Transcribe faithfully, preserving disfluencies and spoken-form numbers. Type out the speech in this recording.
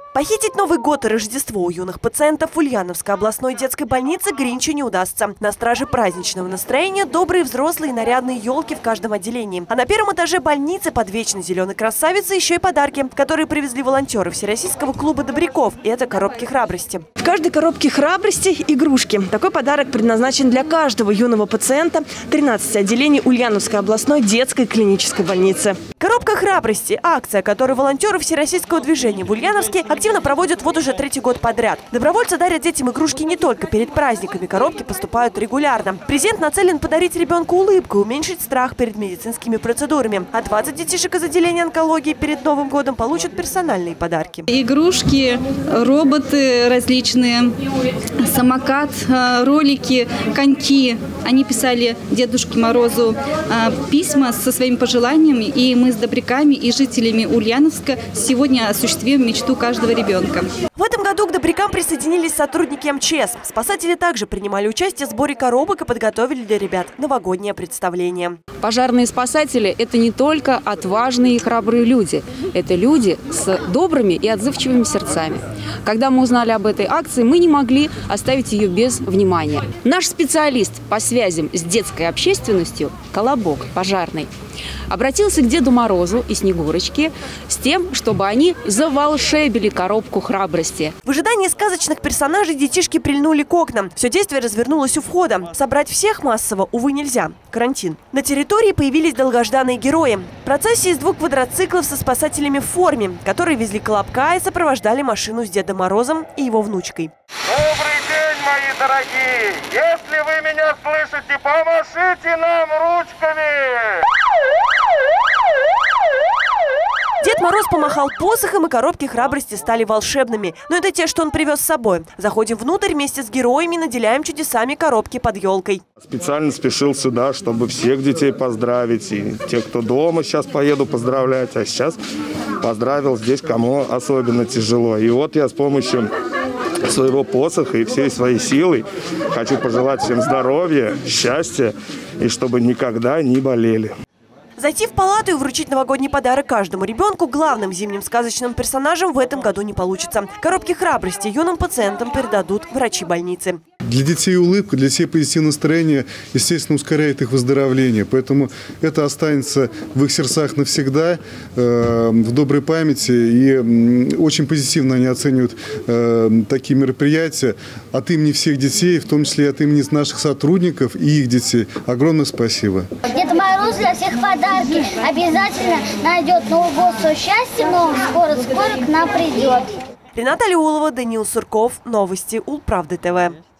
Похитить Новый год и Рождество у юных пациентов в Ульяновской областной детской больнице Гринчу не удастся. На страже праздничного настроения добрые взрослые и нарядные елки в каждом отделении. А на первом этаже больницы под вечно зеленой красавицей еще и подарки, которые привезли волонтеры Всероссийского клуба добряков. И это коробки храбрости. В каждой коробке храбрости игрушки. Такой подарок предназначен для каждого юного пациента тринадцати отделений Ульяновской областной детской клинической больницы. Коробка храбрости – акция, которую волонтеры Всероссийского движения в Ульяновске активно проводят вот уже третий год подряд. Добровольцы дарят детям игрушки не только перед праздниками, коробки поступают регулярно. Презент нацелен подарить ребенку улыбку и уменьшить страх перед медицинскими процедурами. А двадцать детишек из отделения онкологии перед Новым годом получат персональные подарки. Игрушки, роботы различные, самокат, ролики, коньки. Они писали Дедушке Морозу письма со своими пожеланиями, и мы с добряками и жителями Ульяновска сегодня осуществим мечту каждого ребенка. В этом году к добрякам присоединились сотрудники эм че эс. Спасатели также принимали участие в сборе коробок и подготовили для ребят новогоднее представление. Пожарные спасатели – это не только отважные и храбрые люди. Это люди с добрыми и отзывчивыми сердцами. Когда мы узнали об этой акции, мы не могли оставить ее без внимания. Наш специалист по связям с детской общественностью, Колобок пожарный, обратился к Деду Морозу и Снегурочке с тем, чтобы они заволшебили коробку храбрости. В ожидании сказочных персонажей детишки прильнули к окнам. Все действие развернулось у входа. Собрать всех массово, увы, нельзя. Карантин. На территории появились долгожданные герои. Процессия из двух квадроциклов со спасателями в форме, которые везли Колобка и сопровождали машину с Дедом Морозом и его внучкой. Добрый день, мои дорогие! Если вы меня слышите, помашите нам ручками! Дед Мороз помахал посохом, и коробки храбрости стали волшебными. Но это те, что он привез с собой. Заходим внутрь, вместе с героями наделяем чудесами коробки под елкой. Специально спешил сюда, чтобы всех детей поздравить. И те, кто дома, сейчас поеду поздравлять. А сейчас поздравил здесь, кому особенно тяжело. И вот я с помощью своего посоха и всей своей силой хочу пожелать всем здоровья, счастья и чтобы никогда не болели. Зайти в палату и вручить новогодний подарок каждому ребенку главным зимним сказочным персонажем в этом году не получится. Коробки храбрости юным пациентам передадут врачи больницы. Для детей улыбка, для детей позитивное настроение, естественно, ускоряет их выздоровление. Поэтому это останется в их сердцах навсегда, э, в доброй памяти. И э, очень позитивно они оценивают э, такие мероприятия. От имени всех детей, в том числе и от имени наших сотрудников и их детей, огромное спасибо. Дед Мороз для всех подарки обязательно найдет Новый год со счастьем, но скоро-скоро к нам придет. Рената Алиулова, Даниил Сурков. Новости Улправды ТВ.